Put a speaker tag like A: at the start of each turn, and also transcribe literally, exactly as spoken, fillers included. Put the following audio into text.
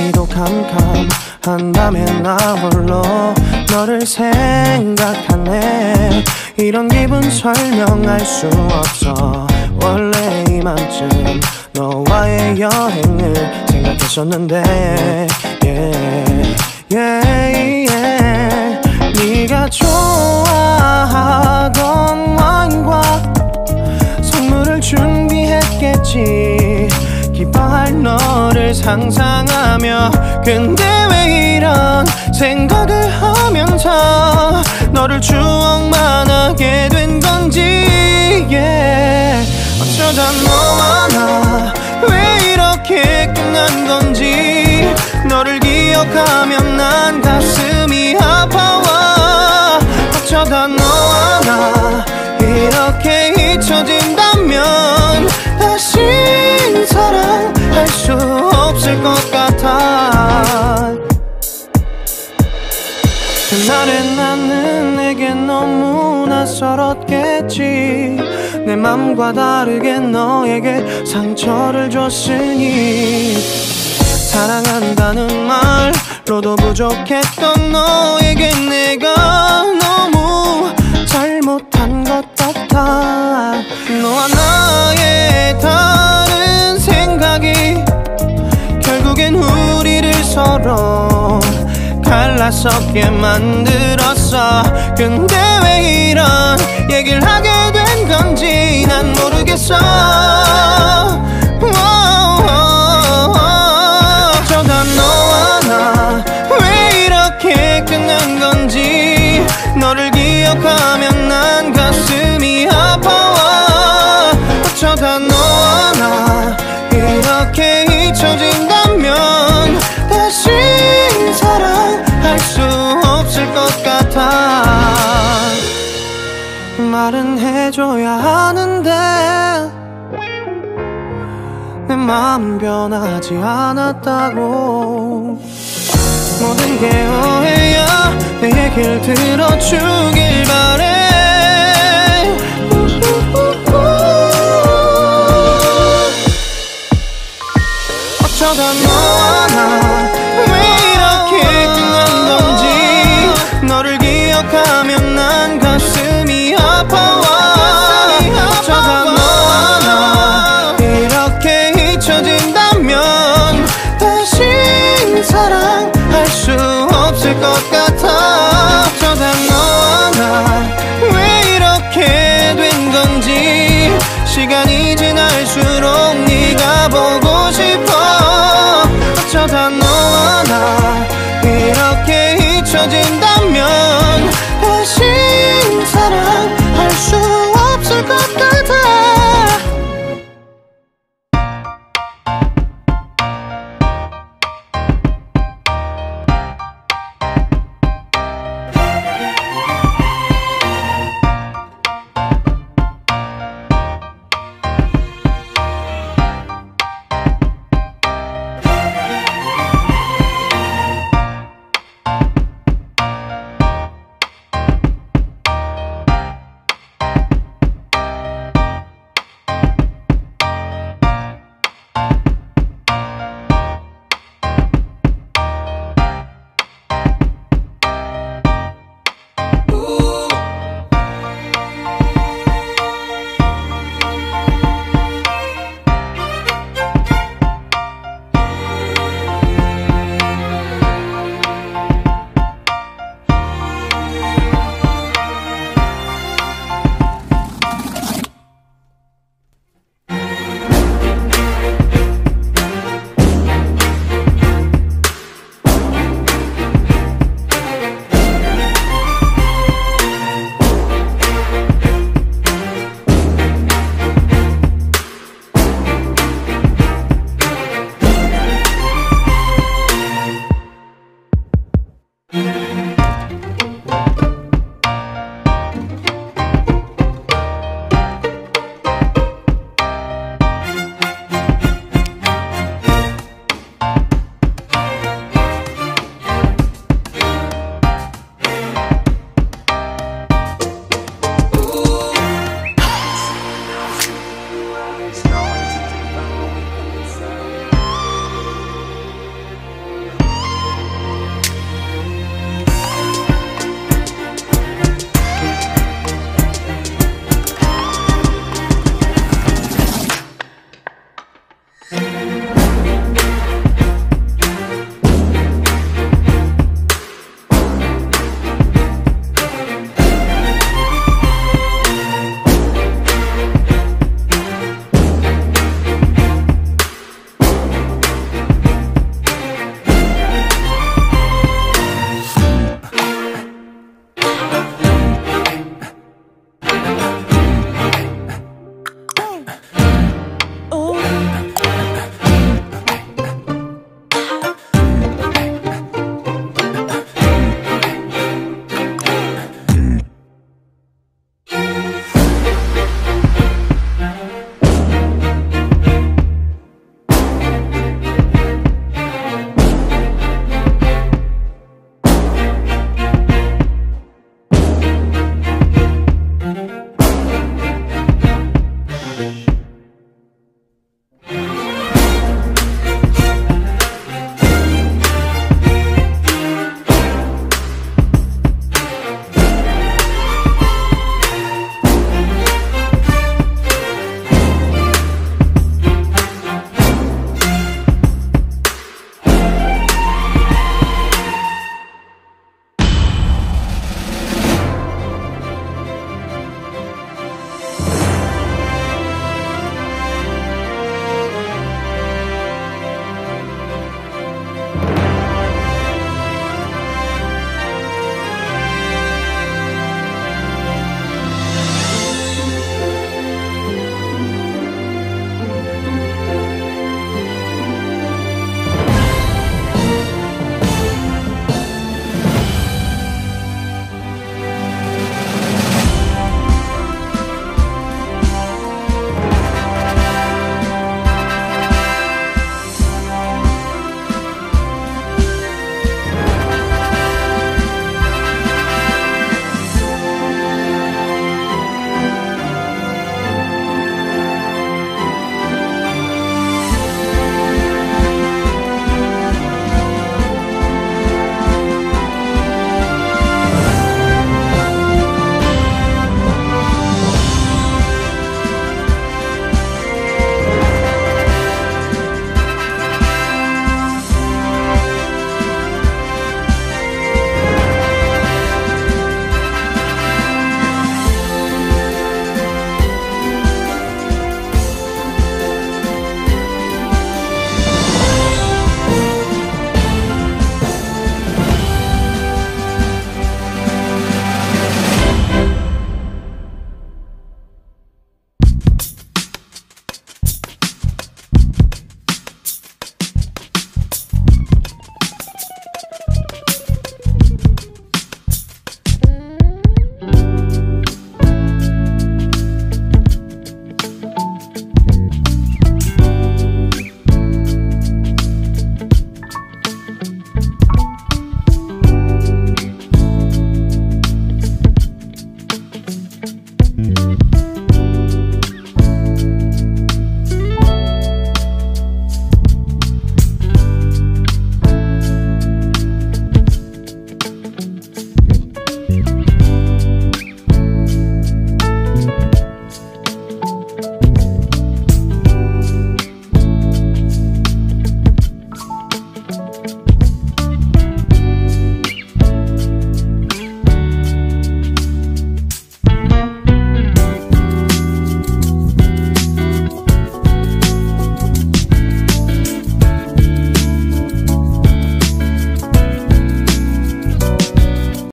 A: 머리도 캄캄한 밤에 나 홀로 너를 생각하네. 이런 기분 설명할 수 없어. 원래 이맘쯤 너와의 여행을 생각했었는데 yeah, yeah, yeah. 네가 좋아하던 와인과 선물을 준비했겠지. 기뻐할 너를 상상하며. 근데 왜 이런 생각을 하면서 너를 추억만 하게 된 건지 yeah. 어쩌다 너와 나 왜 이렇게 끝난 건지. 너를 기억하면 난 가슴이 아파와. 어쩌다 너와 나 이렇게 잊혀진다면 다시 사랑할 수 없을 것 같아. 그날의 나는 내게 너무 낯설었겠지. 내 맘과 다르게 너에게 상처를 줬으니. 사랑한다는 말로도 부족했던 너에게 내가 너무 잘못한 것 같아. 너와 나의 다른 생각이 결국엔 우리를 서로 갈라서게 만들었어. 근데 왜 이런 얘기를 하게 된 건지 난 모르겠어. 어쩌다 너와 나 왜 이렇게 끝난 건지. 너를 기억하면 난 가슴이 아파와. 어쩌다 너와 나 이렇게 잊혀진다면 다시 사랑할 수 없을 것 같아. 말은 해줘야 하는데 내 마음은 변하지 않았다고. 모든 게 오해야. 내 얘길 들어주길 바래. 어쩌다 너와 나 왜 이렇게 끝난 건지. 너를 기억하면 난 가슴이 아파와. 어쩌다 너와 나 이렇게 잊혀진다면 다시 사랑할 수 없을 것 같아.